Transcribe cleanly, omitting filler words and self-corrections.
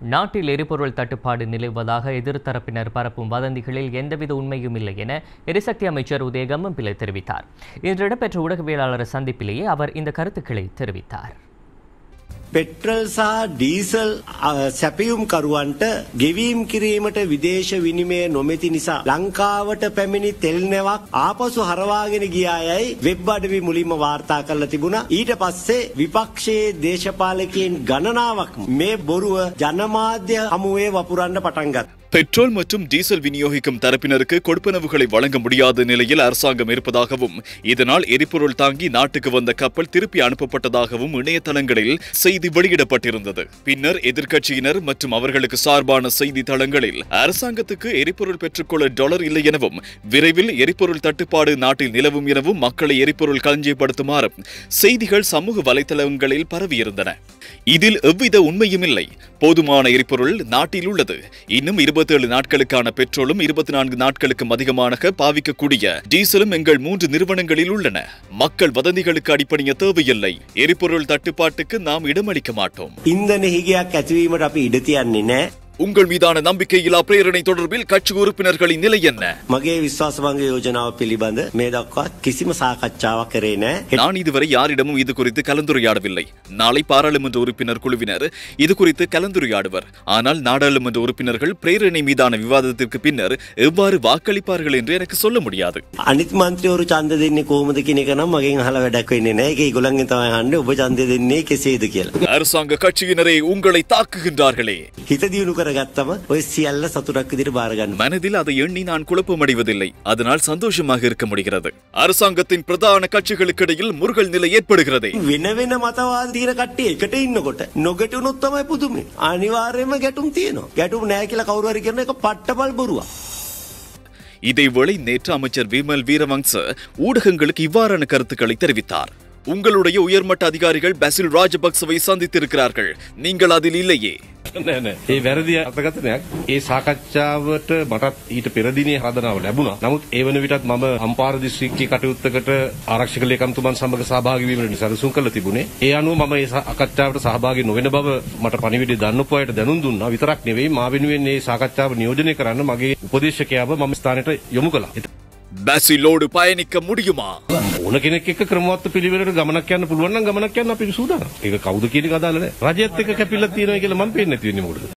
நாட்டில் எரிபொருள் தட்டுப்பாடு நிலவுவதாக எதிர்த்தரப்பினர் பரப்பும் வதந்திகளில் எந்தவித உண்மையும் இல்லை என எரிசக்தி அமைச்சர் உதய கம்மன்பில தெரிவித்தார். இன்று இடம்பெற்ற ஊடகவியலாளர் சந்திப்பிலேயே அவர் இந்த கருத்துக்களை தெரிவித்தார். පෙට්‍රල් සහ ඩීසල් සැපයුම් කරුවන්ට ගෙවීම් කිරීමට විදේශ විනිමය නොමැති නිසා ලංකාවට පැමිණි තෙල් නැවක් ආපසු හරවාගෙන ගියායයි වෙබ් අඩවි මුලින්ම වාර්තා කරලා තිබුණා. ඊට පස්සේ විපක්ෂයේ දේශපාලකයන් ගණනාවක් මේ බොරුව ජනමාධ්‍ය හමුවේ වපුරන්න පටන් ගත්තා. பெட்ரோல் மற்றும் டீசல் விநியோகிக்கும் தரப்பினருக்கு கொடுப்பனவுகளை வழங்க முடியாத நிலையில் அரசாங்கம் இருப்பதாகவும் இதனால் எரிபொருள் தாங்கி நாட்டுக்கு வந்த கப்பல் திருப்பி அனுப்பப்பட்டதாகவும் இணையதளங்களில் செய்தி வெளியிடப்பட்டிருந்தது. பின்னர் எதிர்க்கட்சியினர் மற்றும் அவர்களுக்கு சார்பான செய்தி தளங்களில் அரசாங்கத்துக்கு எரிபொருள் பெற்றுக்கொள்ள டாலர் இல்லை எனவும் விரைவில் எரிபொருள் தட்டுப்பாடு நாட்டில் நிலவும் எனவும் மக்களை எரிபொருள் களஞ்சியப்படுத்துமாறும் செய்திகள் சமூக வலைதளங்களில் பரவியிருந்தன. இதில் எவ்வித உண்மையும் இல்லை. போதுமான எரிபொருள் நாட்டில் உள்ளது. இன்னும் 27 நாட்களுக்கான பெட்ரோலும் 24 நாட்களுக்கும் அதிகமாக பாவிக்கக்கூடிய டீசலும் எங்கள் 3 நிறுவனங்களில் உள்ளன. மக்கள் வதந்திகளுக்கு அடிப்பணிய தேவையில்லை. எரிபொருள் தட்டுப்பாட்டுக்கு நாம் இடமளிக்க மாட்டோம். உங்கள் மீதான நம்பிக்கையில்லா பிரேரணை தொடர்பில் கட்சி உறுப்பினர்களின் நிலை என்ன? මගේ විශ්වාසභංග යෝජනාව පිළිබඳ මේ දක්වාත් කිසිම සාකච්ඡාවක් කරේ නැහැ. நான் இதுவரை யாரிடமும் இது குறித்து கலந்துரையாடவில்லை. நாளை பாராளுமன்ற உறுப்பினர் குழுவினர் இது குறித்து கலந்துரையாடுவர். ஆனால் நாடாளுமன்ற உறுப்பினர்கள் பிரேரணை மீதான விவாதத்திற்கு பின்னர் எவ்வாறு வாக்களிப்பார்கள் என்று எனக்கு சொல்ல முடியாது. අනිත් මන්ත්‍රීවරු ඡන්ද දෙන්නේ කොහොමද කියන එක නම් මගෙන් අහලා වැඩක් වෙන්නේ නැහැ. ඒක ඒගොල්ලන්ගෙන් තමයි අහන්නේ ඔබ ඡන්ද දෙන්නේ කෙසේද කියලා. அரசாங்க கட்சியினரே உங்களை தாக்குகின்றார்களே. හිත දියුණු කරගත්තම ඔය සියල්ල සතුටක් විදිහට බාර ගන්න. மனதில் அதை எண்ணி நான் குழப்பமடைவதில்லை. அதனால் சந்தோஷமாக இருக்க முடிகிறது. அரசாங்கத்தின் பிரதான கட்சிகளுக்கிடையில் முருகல் நிலை ஏற்படுகிறது. වෙන වෙන මතවාද තියෙන කට්ටිය එකට ඉන්නකොට නොගැටුනොත් තමයි පුදුමේ. අනිවාර්යයෙන්ම ගැටුම් තියෙනවා. ගැටුම් නැහැ කියලා කවුරු හරි කරන එක පට්ටපල් බොරුවක්. இதேவேளை நேற்று அமைச்சர் விமல் வீரவங்ச ஊடகங்களுக்கு இவ்வாறான கருத்துக்களை தெரிவித்தார். உங்களுடைய உயர்மட்ட அதிகாரிகள் பசில் ராஜபக்சவை சந்தித்திருக்கிறார்கள். நீங்கள் அதில் இல்லையே. ඒ වැරදි අර්ථකථනයක්. ඒ සාකච්ඡාවට මටත් ඊට පෙර දිනේ හදනව ලැබුණා. නමුත් ඒ වන විටත් මම අම්පාර දිස්ත්‍රික්කයේ කටයුත්තකට ආරක්ෂක ලේකම්තුමන් සමග සහභාගී වීමට සැලසුම් කළා තිබුණේ. ඒ අනුව මම ඒ සාකච්ඡාවට සහභාගී නොවන බව මට පණිවිඩය දන්නපු අයට දැනුම් දුන්නා. විතරක් නෙවෙයි මා වෙනුවෙන් මේ සාකච්ඡාව නියෝජනය කරන්න මගේ උපදේශකයාව මම ස්ථානයට යොමු කළා. பசிலோடு பயணிக்க முடியுமா? ඕන කෙනෙක් එක්ක ක්‍රමවත් පිළිවෙලට ගමනක් යන්න පුළුවන් නම් ගමනක් යන්න අපි සූදානම්. ඒක කවුද කියන එක අදාළ නැහැ. රජයත් එක්ක කැපිලා තියෙනවා කියලා මම පේන්නේ නැති වෙන්නේ මොකටද?